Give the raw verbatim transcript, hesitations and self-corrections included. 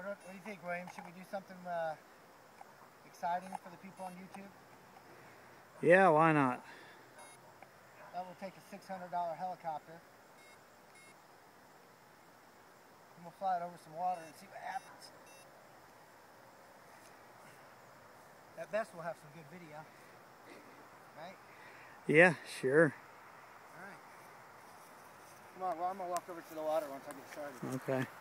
What, what do you think, William? Should we do something uh, exciting for the people on YouTube? Yeah, why not? That will take a six hundred dollar helicopter. And we'll fly it over some water and see what happens. At best, we'll have some good video. Right? Yeah, sure. All right. Come on, well, I'm going to walk over to the water once I get started. Okay.